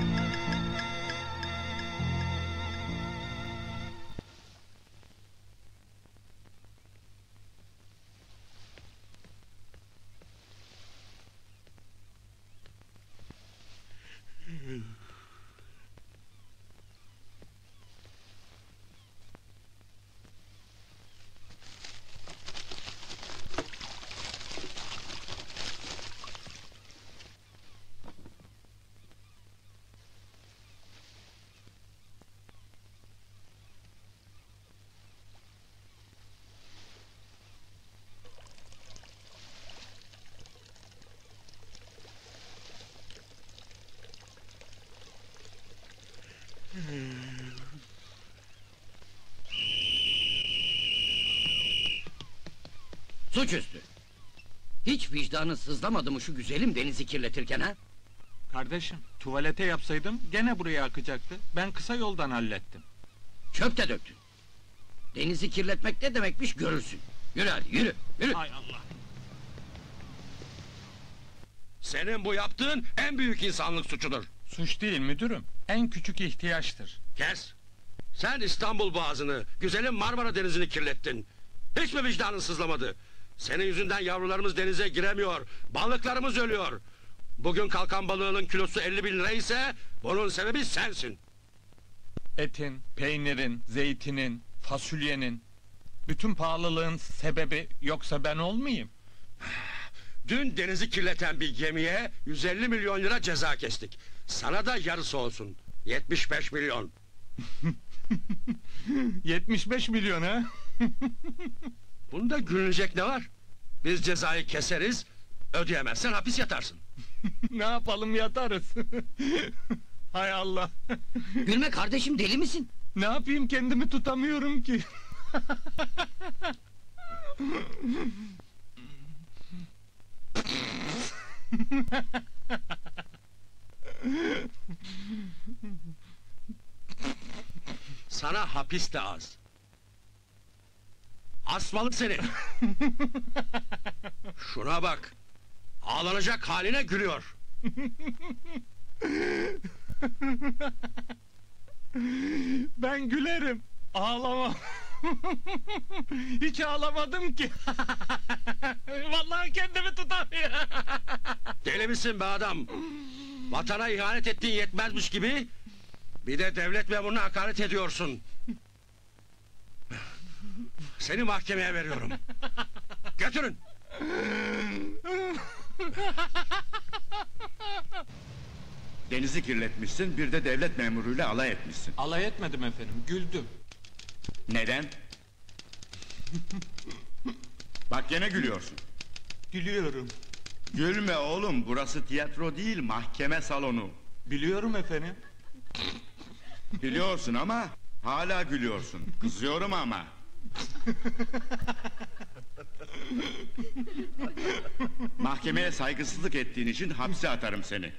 Suçüstü! Hiç vicdanın sızlamadı mı şu güzelim denizi kirletirken ha? Kardeşim, tuvalete yapsaydım gene buraya akacaktı. Ben kısa yoldan hallettim. Çöp de döktün. Denizi kirletmek ne demekmiş görürsün. Yürü hadi, yürü, yürü! Hay Allah! Senin bu yaptığın en büyük insanlık suçudur. Suç değil müdürüm, en küçük ihtiyaçtır. Kes! Sen İstanbul Boğazı'nı, güzelim Marmara Denizi'ni kirlettin. Hiç mi vicdanın sızlamadı? Senin yüzünden yavrularımız denize giremiyor, balıklarımız ölüyor. Bugün kalkan balığının kilosu 50.000 lira ise bunun sebebi sensin. Etin, peynirin, zeytinin, fasulyenin... Bütün pahalılığın sebebi yoksa ben olmayayım. Dün denizi kirleten bir gemiye 150 milyon lira ceza kestik. Sana da yarısı olsun. 75 milyon. 75 milyon ha? Bunda gülünecek ne var? Biz cezayı keseriz, ödeyemezsen hapis yatarsın. Ne yapalım, yatarız. Hay Allah! Gülme kardeşim, deli misin? Ne yapayım, kendimi tutamıyorum ki. Sana hapis de az. Asmalı seni! Şuna bak! Ağlanacak haline gülüyor. Ben gülerim, ağlamam. Hiç ağlamadım ki. Vallahi kendimi tutamıyorum. Deli misin be adam? Vatana ihanet ettiğin yetmezmiş gibi... ...bir de devlet memuruna hakaret ediyorsun. Seni mahkemeye veriyorum. Götürün! Denizi kirletmişsin, bir de devlet memuruyla alay etmişsin. Alay etmedim efendim, güldüm. Neden? Bak gene gülüyorsun. Gülüyorum. Gülme oğlum, burası tiyatro değil, mahkeme salonu. Biliyorum efendim. Biliyorsun ama hala gülüyorsun. Kızıyorum ama. Mahkemeye saygısızlık ettiğin için hapse atarım seni.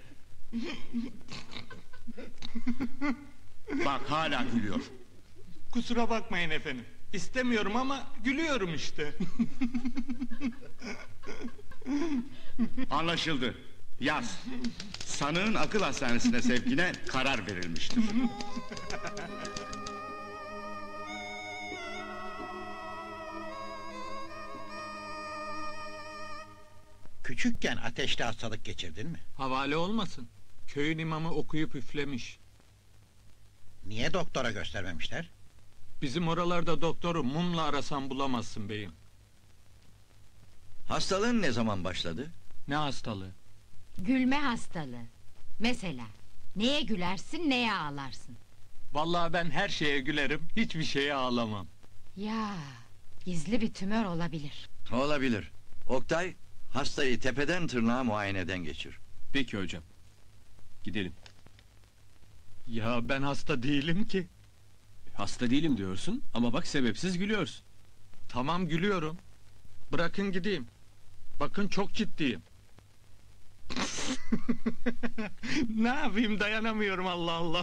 Bak hala gülüyor. Kusura bakmayın efendim. İstemiyorum ama gülüyorum işte. Anlaşıldı. Yaz. Sanığın akıl hastanesine sevkine karar verilmiştir. Küçükken ateşli hastalık geçirdin mi? Havale olmasın. Köyün imamı okuyup üflemiş. Niye doktora göstermemişler? Bizim oralarda doktoru mumla arasan bulamazsın beyim. Hastalığın ne zaman başladı? Ne hastalığı? Gülme hastalığı. Mesela neye gülersin, neye ağlarsın? Vallahi ben her şeye gülerim, hiçbir şeye ağlamam. Ya, gizli bir tümör olabilir. Olabilir. Oktay, hastayı tepeden tırnağa muayeneden geçir. Peki hocam. Gidelim. Ya ben hasta değilim ki. Hasta değilim diyorsun ama bak sebepsiz gülüyorsun. Tamam gülüyorum. Bırakın gideyim. Bakın çok ciddiyim. Ne yapayım, dayanamıyorum, Allah Allah.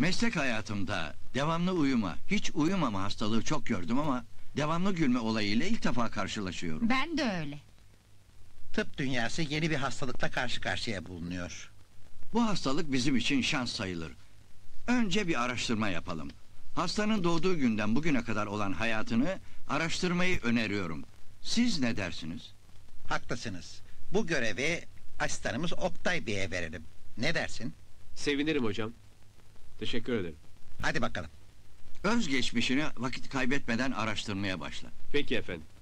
Meslek hayatımda devamlı uyuma, hiç uyumama hastalığı çok gördüm ama devamlı gülme olayıyla ilk defa karşılaşıyorum. Ben de öyle. Tıp dünyası yeni bir hastalıkla karşı karşıya bulunuyor. Bu hastalık bizim için şans sayılır. Önce bir araştırma yapalım. Hastanın doğduğu günden bugüne kadar olan hayatını araştırmayı öneriyorum. Siz ne dersiniz? Haklısınız. Bu görevi asistanımız Oktay Bey'e verelim. Ne dersin? Sevinirim hocam. Teşekkür ederim. Hadi bakalım. Özgeçmişini vakit kaybetmeden araştırmaya başla. Peki efendim.